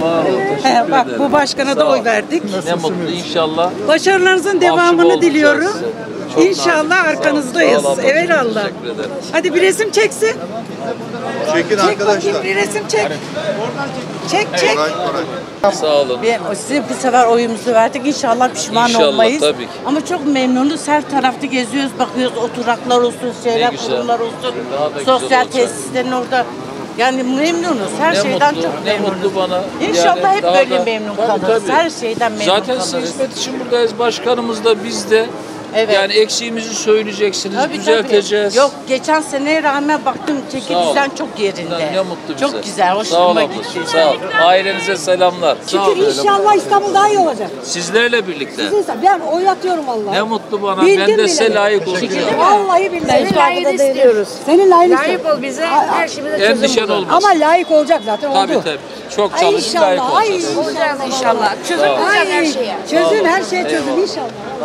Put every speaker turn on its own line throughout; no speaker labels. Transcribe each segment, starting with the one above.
Bak bu başkana da oy verdik.
Ne mutlu inşallah.
Başarılarınızın devamını diliyorum. İnşallah arkanızdayız. Evelallah. Hadi bir resim çeksin.
Çekin arkadaşlar.
Bir resim çek. Çek.
Sağ olun.
Size bu sefer oyumuzu verdik. İnşallah pişman
İnşallah,
olmayız.
tabii ki.
Ama çok memnunuz. Her tarafta geziyoruz, bakıyoruz. Oturaklar olsun, şeyler,
güzel.
kurumlar olsun.
Daha da güzel
Sosyal
olacak.
tesislerin orada. Yani memnunuz. Her
Ne
şeyden
mutlu,
çok
ne
memnunuz.
mutlu bana.
İnşallah
Yani
hep
daha
böyle
da-
memnun
Tabii,
kalırız.
tabii.
Her şeyden memnun
Zaten
kalırız.
siz hizmet için buradayız. Başkanımız da biz de.
Evet.
Yani eksiğimizi söyleyeceksiniz,
Tabii,
düzelteceğiz.
tabii. Yok, geçen seneye rağmen baktım çeki
Sağ ol.
düzen çok yerinde.
Ne mutlu bize.
Çok güzel,
Sağ
hoşuma
olun
gitti.
ablacığım, sağ ol. Ailenize selamlar. Sağ olun.
İnşallah İstanbul daha iyi olacak.
Sizlerle birlikte.
Ben oy atıyorum vallahi.
Ne mutlu bana.
Bildim
Ben de
bile.
size layık olacağım.
Vallahi billahi.
Biz layığını istiyoruz.
Senin layığını
Layık
istiyorum.
ol bize, her şeyimize çözüm
Endişen
bul.
olmaz.
Ama layık olacak zaten
Tabii
oldu.
tabii. Çok
Ay
çalışın, layık
inşallah. Ay
olacağız.
Olacağız inşallah. Çözüm bulacağız her şeye.
Çözüm her şeye çözüm inşallah.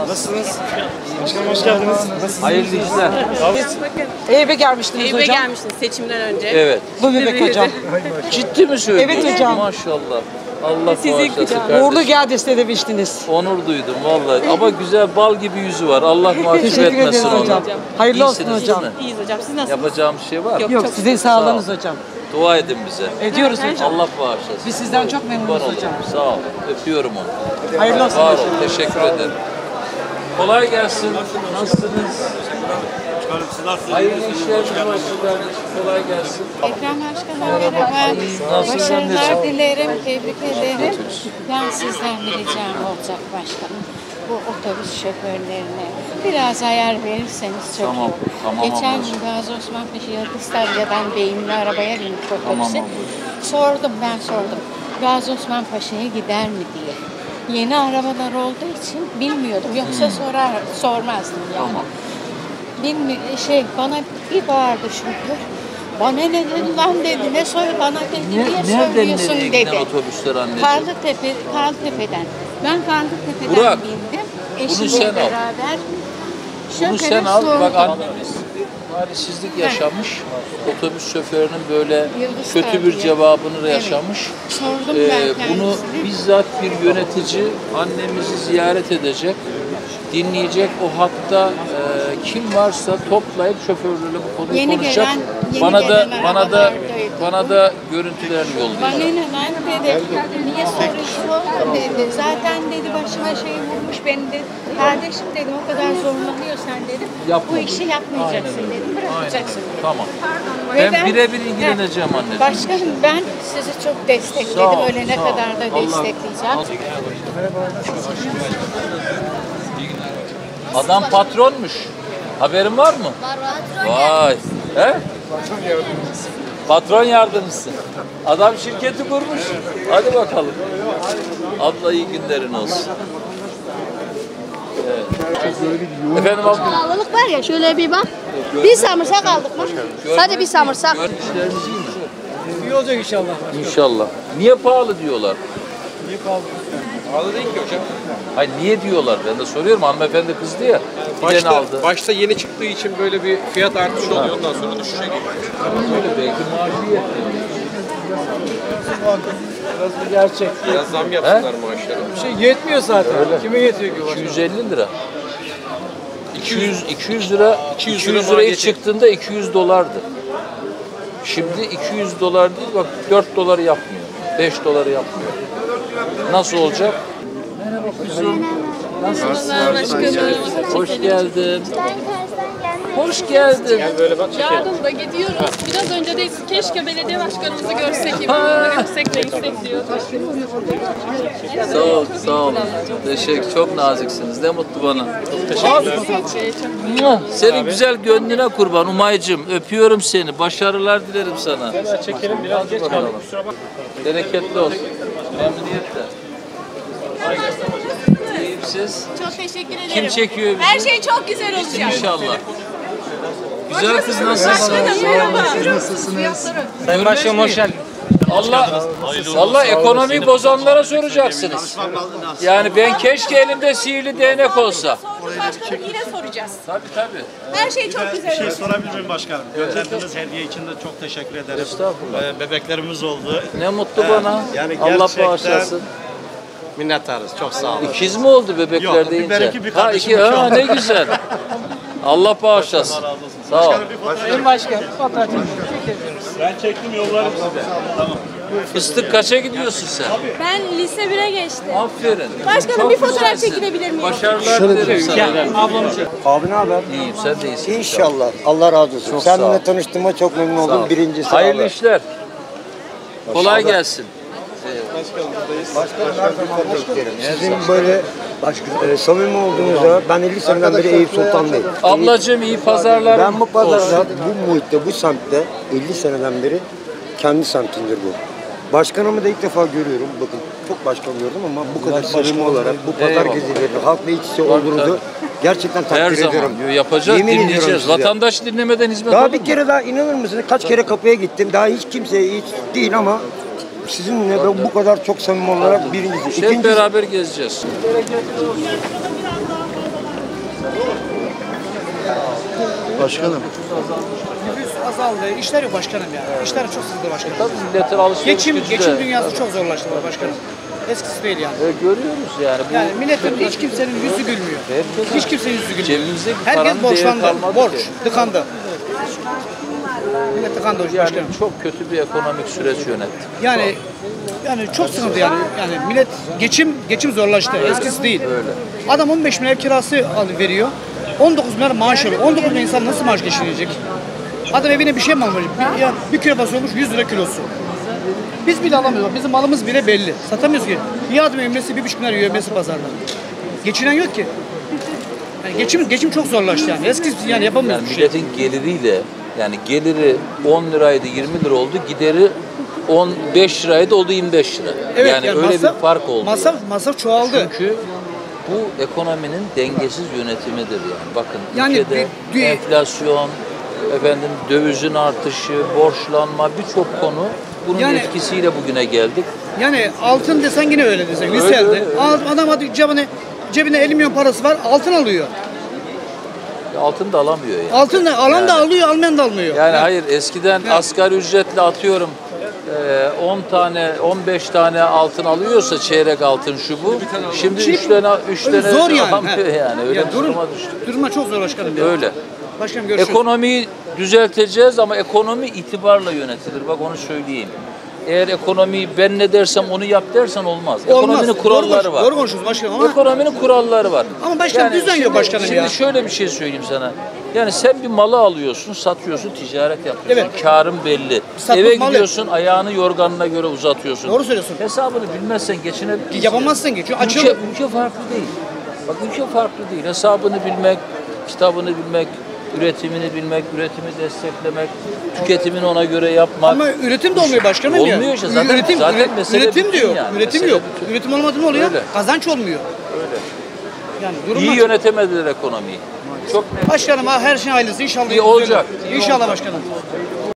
Hayırlı işler.
Eyüp'e gelmiştiniz
Eyüp'e
hocam.
gelmiştiniz seçimden önce.
Evet.
Bu bebek hocam.
Ciddi mi söylüyorsun?
Evet hocam.
Maşallah. Allah bağışlasın kardeşim.
Uğurlu geldi istemiştiniz.
Onur duydum vallahi. Ama güzel bal gibi yüzü var. Allah mahcup
Teşekkür
etmesin
ederiz
onu.
hocam. Hayırlı olsun
İyisiniz,
hocam.
değil mi?
İyiyiz hocam. Siz nasılsınız?
Yapacağım bir şey var mı?
Yok sizin sağlığınız hocam.
Dua edin bize.
Ediyoruz hocam.
Allah bağışlasın.
Biz sizden çok memnunuz
Kurban
hocam.
olayım. Sağ ol. Öpüyorum onu.
Hayırlı olsun
Var ol.
hocam.
Teşekkür ederim. Kolay gelsin. Nasılsınız? Hayırlı işler başlar. Kolay gelsin.
Ekrem Başkan'a merhaba.
Nasılsın
Başarılar
anneciğim?
dilerim, tebrik ederim. Ben sizden bir ricam olacak başkanım. Bu otobüs şoförlerine biraz ayar verirseniz çok
Tamam,
iyi.
tamam
Geçen
ablacığım.
gün Gazi Osman Paşa Yıldızlarca'dan Beyimli arabaya bindik otobüse.
Tamam
Sordum. Gazi Osman Paşa'ya gider mi diye. Yeni arabalar olduğu için bilmiyordum. Yoksa sormazdım yani.
Tamam.
Bana bir bağırdı şoför. Bana ne dedin lan dedi, ne soy bana dedi, niye
Nereden
söylüyorsun
nereye
dedi.
giden otobüsler anneciğim?
Karlıtepe'den. Ben Karlıtepe'den
Burak,
bindim.
bunu
Eşimle
sen al.
beraber.
Bunu sen al. Bak annemiz talihsizlik yaşamış. Otobüs şoförünün böyle
Yıldız
kötü bir
tabii.
cevabını
Evet.
yaşamış.
Sordum ben
Bunu
kendisine.
bizzat bir yönetici annemizi ziyaret edecek, dinleyecek. O hatta kim varsa toplayıp şoförlerle bu konuyu
Yeni
konuşacak.
gelen
Bana da görüntülerini
Bana
yollayacak.
ne lan dedi, niye soruyorsun dedi. Zaten dedi başıma şey vurmuş beni dedi. Kardeşim dedim o kadar zorlanıyorsan dedim.
Yapma
Bu işi
dedim.
yapmayacaksın
Aynen öyle.
dedim. Bırakacaksın dedim.
Tamam.
Ve
Ben birebir ilgileneceğim anneciğim.
Başkanım ben sizi çok destekledim.
Sağ ol,
Ölene
sağ ol.
kadar da
Allah-
destekleyeceğim.
Adam patronmuş. Haberin var mı? Vay. He? Patron yardımcısı. Adam şirketi kurmuş. Hadi bakalım. Abla iyi günlerin olsun. Evet. Efendim abla.
Pahalılık var ya şöyle bir bak. Bir samırsak aldık mı? Sadece bir samırsak.
İşleriniz iyi mi?
İyi olacak inşallah.
İnşallah. Niye pahalı diyorlar? Pahalı değil ki hocam. Hayır niye diyorlar? Ben de soruyorum. Hanımefendi kızdı ya. Giden aldı.
Başta yeni çıktığı için böyle bir fiyat artışı oluyor. Ondan sonra düşecek.
Böyle belki maaşı yetmiyor. Biraz bir gerçek.
Biraz zam yapsınlar maaşlara.
Bir şey yetmiyor zaten. Kime yetiyor ki?
250 lira. 200 lira 200 lira ilk
maliyeti.
çıktığında 200 dolardı. Şimdi 200 dolar değil bak 4 doları yapmıyor. 5 doları yapmıyor. Nasıl olacak? Merhaba kuzum. Nasılsın? Hoş geldin. Hoş geldin.
Yarın da gidiyoruz. Biraz önce de keşke belediye başkanımızı görsek, İmamoğlu'nu görsek de gitsek diyor.
Sağ ol, sağ ol. Teşekkür, çok naziksiniz. Ne mutlu bana. Senin güzel gönlüne kurban Umay'cığım. Öpüyorum seni. Başarılar dilerim sana.
Çekelim biraz geç kaldık. Kusura bakma.
Bereketli olsun. Memnuniyetle. İyiyim siz.
Çok teşekkür ederim.
Kim çekiyor bizi?
Her şey çok güzel olacak.
İnşallah. Güzel kız nasılsın?
Başkanım merhaba.
Sayın Başkanım hoş geldin.
Allah ekonomiyi bozanlara soracaksınız. Yani ben keşke elimde sihirli değnek olsa.
Başkanım yine soracağız.
Tabii.
Her şey çok güzel.
Bir şey sorabilir miyim başkanım? Gönderdiğiniz hediye için de çok teşekkür ederim.
Estağfurullah.
Bebeklerimiz oldu.
Ne mutlu bana.
Yani
Allah
gerçekten
bağışlasın.
minnettarız. Çok sağ olun.
İkiz mi oldu bebekler
Yok, bir
deyince?
benimki, bir
Ha,
kardeşim,
iki,
iki oldu.
ne güzel. Allah bağışlasın. Sağ ol.
Sayın Başkan, fotoğraf
Ben çektim yollarım size. Tamam.
Fıstık kaça gidiyorsun sen?
Ben lise 1'e geçtim.
Aferin.
Başkanım
Çok
bir fotoğraf
güzelsin.
çekilebilir miyim?
Başarılar dilerim sana.
Abi ne haber?
İyiyim, sen de iyisin.
İnşallah. Allah razı olsun.
Çok sağ ol.
Seninle tanıştığıma çok memnun
Sağ
oldum.
ol.
Birincisi
Hayırlı
abi.
işler. Kolay gelsin.
Başkanım her zaman beklerim. Sizin böyle samimi olduğunuzda ben 50 seneden beri Eyüp Sultan'dayım.
Ablacığım iyi pazarlar.
Ben bu pazarda, bu muhitte, bu semtte 50 seneden beri kendi semtimdir bu. Başkanımı da ilk defa görüyorum. Bakın çok başkan gördüm ama bu kadar samimi olarak bu pazar
Eyvallah.
gezileri, halkla iç içe olduğunuzu gerçekten
Her
takdir
zaman
ediyorum.
yapacağız,
Yemin ediyorum
dinleyeceğiz.
size.
Vatandaş dinlemeden hizmet
Daha
olur
bir
mu?
kere daha inanır mısınız? Kaç kere kapıya gittim. Daha hiç kimseye hiç değil ama sizinle ben bu kadar çok samimi olarak birincisi.
Hep beraber gezeceğiz.
Başkanım.
nüfus azaldı. İşler yok başkanım ya. İşler çok sıkıntı başkanım.
Tabii milletin alışveriş gücü de.
Geçim dünyası çok zorlaştı başkanım. Eskisi değil yani.
Görüyoruz yani. Bu
Yani milletin hiç kimsenin yüzü gülmüyor. Hiç kimsenin yüzü gülmüyor.
cebimizdeki
Herkes
paranın değeri
borçlandı.
kalmadı
Borç,
ki.
tıkandı. Millet tıkandı
Yani
başkanım.
çok kötü bir ekonomik süreç yönettik.
Yani çok sıkıntı yani. Yani millet geçim zorlaştı. Eskisi değil.
Öyle.
Adam 15 bin ev kirası veriyor. 19 bin lira maaş alıyor. 19 bin insan nasıl maaş geçirecek? Adam evine bir şey mi almış? Bir kilo fasulye olmuş 100 lira kilosu. Biz bile alamıyoruz. Bizim malımız bile belli. Satamıyoruz ki. Bir adım emresi 1,5 lira yövmesi pazarda. Geçinen yok ki. Yani geçim çok zorlaştı yani. Eskisi yani yapamıyoruz
Yani
bir şey.
milletin geliriyle yani geliri 10 liraydı 20 lira oldu. Gideri 15 liraydı oldu 25 lira.
Evet,
yani öyle bir fark oldu.
Masraf çoğaldı.
Çünkü bu ekonominin dengesiz yönetimidir yani. Bakın
Yani
ülkede enflasyon, dövizin artışı, borçlanma birçok konu bunun
Yani-
etkisiyle bugüne geldik.
Yani altın desen yine öyle desen.
Öyle,
Yükseldi.
öyle.
Adam hadi cebine 50 milyon parası var altın alıyor.
Altın da alamıyor yani.
Altın da alan da alıyor, almayan da almıyor.
Yani hayır eskiden asgari ücretle atıyorum 10 tane 15 tane altın alıyorsa çeyrek altın şu bu. Şimdi 3 tane
zor yani.
alamıyor yani. Öyle
Ya
bir duruma düştük.
Duruma çok zor başkanım. Ya.
Öyle.
Başkanım görüşürüz.
Ekonomiyi düzelteceğiz ama ekonomi itibarla yönetilir. Bak onu söyleyeyim. Eğer ekonomiyi ben ne dersem onu yap dersen olmaz. Ekonominin kuralları var.
Doğru konuşuyoruz başkanım ama
Ekonominin kuralları var.
Ama başkanım düzen yok başkanım
şimdi
ya.
şöyle bir şey söyleyeyim sana. Yani sen bir malı alıyorsun, satıyorsun, ticaret yapıyorsun.
Evet.
Karın belli.
Satmak
Eve
mal
gidiyorsun, ayağını yorganına göre uzatıyorsun.
Doğru söylüyorsun.
Hesabını bilmezsen geçinebilir misin?
Yapamazsın ki. Çünkü
Ülke farklı değil. Bak ülke farklı değil. Hesabını bilmek, kitabını bilmek, üretimini bilmek, üretimi desteklemek, tüketimini ona göre yapmak.
ama üretim de olmuyor başkanım ya.
Olmuyor işte. Zaten mesele
üretim
bütün
diyor.
yani.
Üretim
Mesele
yok.
bütün.
Üretim olmadı ne oluyor?
Öyle.
Kazanç olmuyor.
Öyle.
Yani durum
İyi
var.
yönetemediler ekonomiyi. Çok
Başkanım her şey hayırlısı inşallah.
İyi olacak.
İnşallah başkanım.